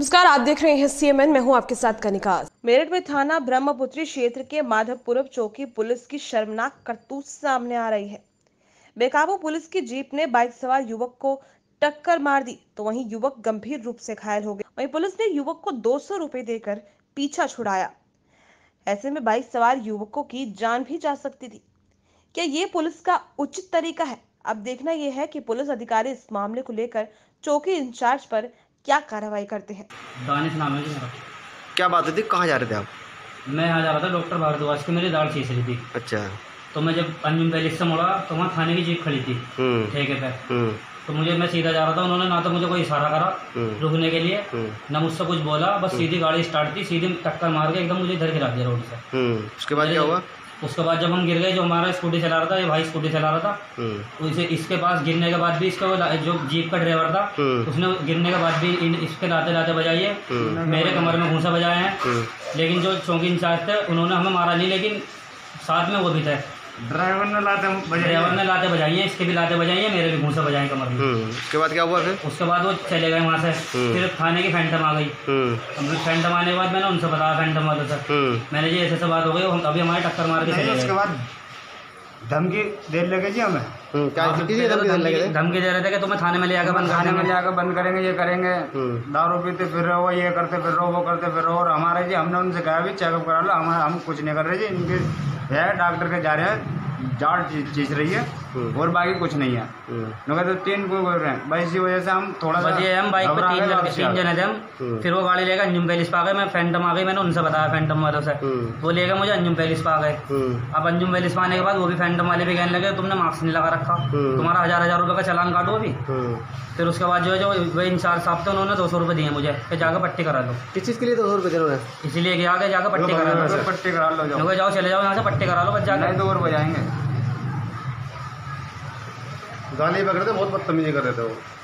नमस्कार, आप देख रहे हैं सीएमएन। मैं हूं आपके साथ कनिका। मेरठ में थाना ब्रह्मपुत्री क्षेत्र के माधवपुरम चौकी पुलिस की शर्मनाक करतूत सामने आ रही है। बेकाबू पुलिस की जीप ने बाइक सवार युवक को टक्कर मार दी तो वहीं युवक गंभीर रूप से घायल हो गया। वहीं पुलिस ने युवक को 200 रुपए देकर पीछा छुड़ाया। ऐसे में बाइक सवार युवकों की जान भी जा सकती थी। क्या ये पुलिस का उचित तरीका है? अब देखना यह है कि पुलिस अधिकारी इस मामले को लेकर चौकी इंचार्ज पर क्या कार्रवाई करते हैं। दानिश नाम है जी मेरा। क्या बात हुई थी? कहाँ जा रहे थे आप? मैं यहाँ जा रहा था डॉक्टर भारद्वाज की, मेरी दाढ़ खींच रही थी। अच्छा। तो मैं जब अंजुम पैलेस से मुड़ा तो वहाँ थाने की जीप खड़ी थी ठेके पे। तो मैं सीधा जा रहा था, उन्होंने ना तो मुझे कोई इशारा करा रुकने के लिए, ना मुझसे कुछ बोला, बस सीधी गाड़ी स्टार्ट की, सीधी टक्कर मार के एकदम मुझे इधर गिरा दिया रोड से। उसके बाद क्या हुआ? उसके बाद जब हम गिर गए, जो हमारा स्कूटी चला रहा था, ये भाई स्कूटी चला रहा था, उसे इसके पास गिरने के बाद भी इसका जो जीप का ड्राइवर था उसने गिरने के बाद भी इसके लाते लाते बजाई है, मेरे कमर में घूंसा बजाए हैं। लेकिन जो चौकी इंचार्ज थे उन्होंने हमें मारा नहीं, लेकिन साथ में वो भी थे, ड्राइवर ने लाते बजाई है, इसके भी लाते बजाई है, मेरे भी घूंसा बजाए कमर में। उसके बाद क्या हुआ फिर? उसके बाद वो चले गए वहाँ से। फिर थाने की फैंटम आ गई। फैंटम आने के बाद मैंने उनसे बताया फैंटम वाले से, मैंने जी ऐसे बात हो गई, अभी हमारे टक्कर मार के चले गए। उसके बाद धमकी दे लगे जी हमें। धमकी दे रहे थे कि तुम्हें थाने में ले आकर बंद करेंगे, ये करेंगे, दारू पीते फिर रहो, ये करते फिर रहो, वो करते फिर रहो। और हमारे जी हमने उनसे कहा भी चेकअप करा लो, हम कुछ नहीं कर रहे जी, इनके है डॉक्टर के जा रहे हैं, जाड़ चीज रही है और बाकी कुछ नहीं है। तो 3 को बोल रहे हैं भाई, इसी वजह से हम थोड़ा सा हम बाइक पे 3 जने थे हम। फिर वो गाड़ी लेकर अंजुम पैलेस पे आ गए। मैं फैंटम आ गई, मैंने उनसे बताया फैंटम वालों से, वो लेकर मुझे अंजुम पैलेस पे आ गए। अब अंजुम पैलेस पे आने के बाद वो भी फैंटम वाले भी कहने लगे तुमने मास्क नहीं लगा रखा, तुम्हारा 1000 रुपये का चालान काटो अभी। फिर उसके बाद जो वही इंचार्ज साहब थे उन्होंने 200 रुपये दिए मुझे कि जाकर पट्टी करा लो। किस चीज़ के लिए 200 रुपये दे रहे हैं? इसीलिए कि आगे जाकर पट्टी करा लो, जाओ चले जाओ यहाँ से, पट्टी करा लो बस जाकर। 2 रुपये जाएंगे। गाली पकड़े थे, बहुत बदतमीजी कर रहे थे वो।